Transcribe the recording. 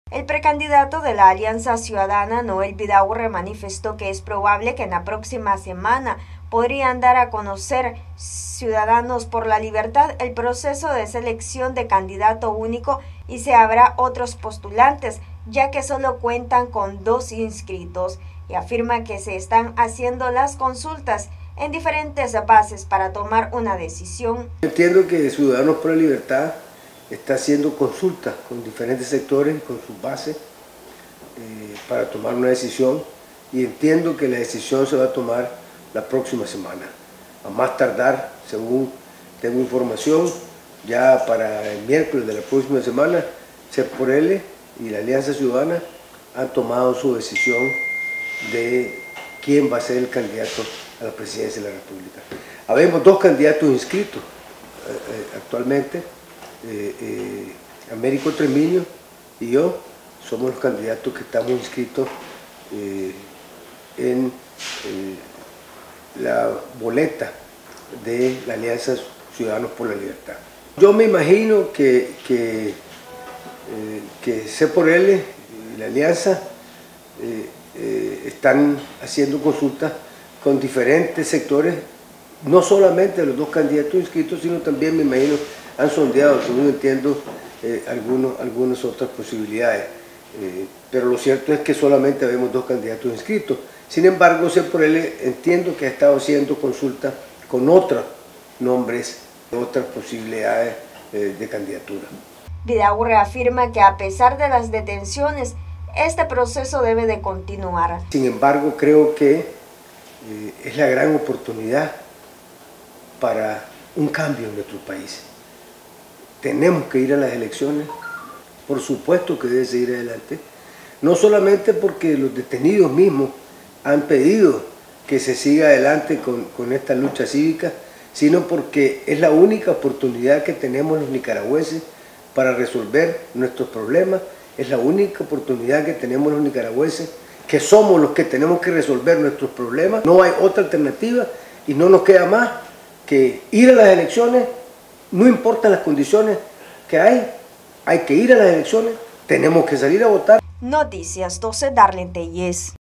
El precandidato de la Alianza Ciudadana, Noel Vidaurre, manifestó que es probable que en la próxima semana podrían dar a conocer Ciudadanos por la Libertad el proceso de selección de candidato único y se habrá otros postulantes, ya que solo cuentan con 2 inscritos, y afirma que se están haciendo las consultas en diferentes bases para tomar una decisión. Entiendo que Ciudadanos por la Libertad está haciendo consultas con diferentes sectores, con sus bases, para tomar una decisión, y entiendo que la decisión se va a tomar la próxima semana. A más tardar, según tengo información, ya para el miércoles de la próxima semana, C4L y la Alianza Ciudadana han tomado su decisión de quién va a ser el candidato a la presidencia de la República. Habemos 2 candidatos inscritos actualmente. Américo Tremiño y yo somos los candidatos que estamos inscritos en la boleta de la Alianza Ciudadanos por la Libertad. Yo me imagino que C4L y la Alianza están haciendo consultas con diferentes sectores, no solamente los 2 candidatos inscritos, sino también, me imagino, han sondeado, según entiendo, algunas otras posibilidades. Pero lo cierto es que solamente vemos 2 candidatos inscritos. Sin embargo, C4L entiendo que ha estado haciendo consulta con otros nombres, otras posibilidades de candidatura. Vidaurre afirma que a pesar de las detenciones, este proceso debe de continuar. Sin embargo, creo que es la gran oportunidad para un cambio en nuestro país. Tenemos que ir a las elecciones, por supuesto que debe seguir adelante, no solamente porque los detenidos mismos han pedido que se siga adelante con esta lucha cívica, sino porque es la única oportunidad que tenemos los nicaragüenses para resolver nuestros problemas, es la única oportunidad que tenemos los nicaragüenses, que somos los que tenemos que resolver nuestros problemas. No hay otra alternativa y no nos queda más que ir a las elecciones. No importan las condiciones que hay que ir a las elecciones, tenemos que salir a votar. Noticias 12, Darlene Tellez.